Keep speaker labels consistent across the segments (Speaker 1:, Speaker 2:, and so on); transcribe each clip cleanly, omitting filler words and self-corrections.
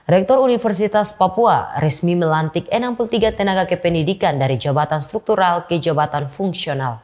Speaker 1: Rektor Universitas Papua resmi melantik 63 tenaga kependidikan dari jabatan struktural ke jabatan fungsional.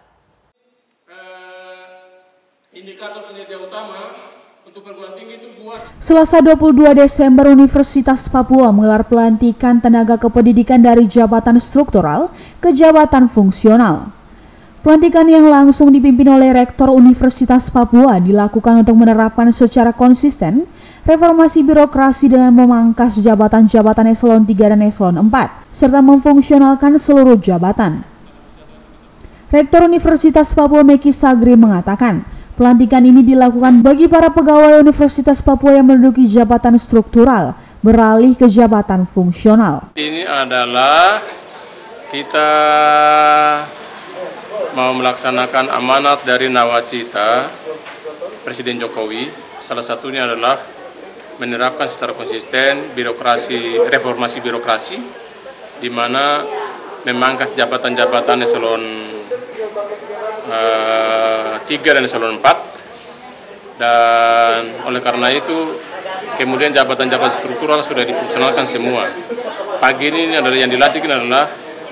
Speaker 2: Indikator kinerja utama untuk perguruan tinggi itu
Speaker 3: Selasa 22 Desember Universitas Papua menggelar pelantikan tenaga kependidikan dari jabatan struktural ke jabatan fungsional. Pelantikan yang langsung dipimpin oleh Rektor Universitas Papua dilakukan untuk menerapkan secara konsisten reformasi birokrasi dengan memangkas jabatan-jabatan eselon 3 dan eselon 4, serta memfungsionalkan seluruh jabatan. Rektor Universitas Papua Meki Sagri mengatakan, pelantikan ini dilakukan bagi para pegawai Universitas Papua yang menduduki jabatan struktural, beralih ke jabatan fungsional.
Speaker 2: Ini adalah kita mau melaksanakan amanat dari nawacita Presiden Jokowi. Salah satunya adalah menerapkan secara konsisten reformasi birokrasi, di mana memangkas jabatan-jabatan eselon 3 dan eselon 4, dan oleh karena itu kemudian jabatan-jabatan struktural sudah difungsionalkan semua. Pagi ini adalah yang dilantik adalah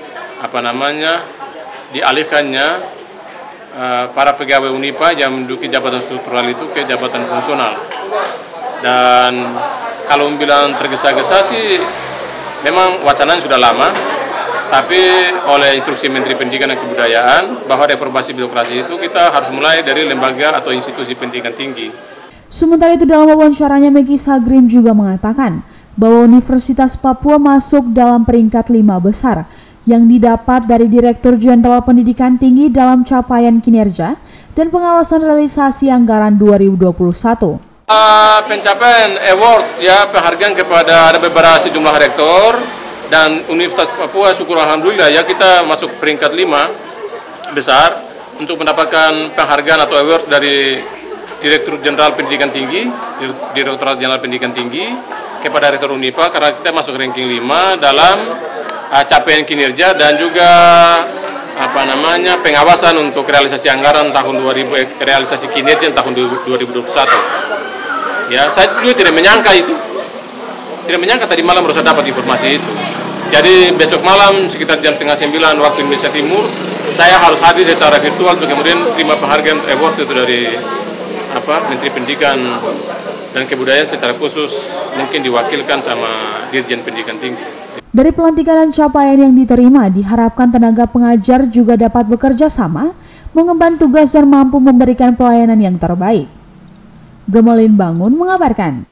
Speaker 2: dialihkannya para pegawai Unipa yang menduduki jabatan struktural itu ke jabatan fungsional. Dan kalau bilang tergesa-gesa sih memang wacananya sudah lama, tapi oleh instruksi Menteri Pendidikan dan Kebudayaan bahwa reformasi birokrasi itu kita harus mulai dari lembaga atau institusi pendidikan tinggi.
Speaker 3: Sementara itu dalam wawancaranya Meki Sagrim juga mengatakan bahwa Universitas Papua masuk dalam peringkat 5 besar yang didapat dari Direktur Jenderal Pendidikan Tinggi dalam capaian kinerja dan pengawasan realisasi anggaran 2021.
Speaker 2: Pencapaian award penghargaan kepada ada beberapa sejumlah rektor dan Universitas Papua, syukur alhamdulillah kita masuk peringkat 5 besar untuk mendapatkan penghargaan atau award dari Direktur Jenderal Pendidikan Tinggi, Direktorat Jenderal Pendidikan Tinggi kepada Rektor Unipa, karena kita masuk ranking 5 dalam capaian kinerja dan juga pengawasan untuk realisasi anggaran tahun 2000, realisasi kinerja tahun 2021. Ya, saya juga tidak menyangka itu. Tidak menyangka tadi malam baru saya dapat informasi itu. Jadi besok malam sekitar jam 8:30 waktu Indonesia Timur, saya harus hadir secara virtual untuk kemudian terima penghargaan award itu dari Menteri Pendidikan dan Kebudayaan, secara khusus mungkin diwakilkan sama Dirjen Pendidikan Tinggi.
Speaker 3: Dari pelantikan dan capaian yang diterima, diharapkan tenaga pengajar juga dapat bekerja sama, mengemban tugas dan mampu memberikan pelayanan yang terbaik. Gemelin Bangun mengabarkan.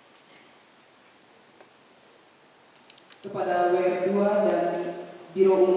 Speaker 4: Kepada WF2 dan Biro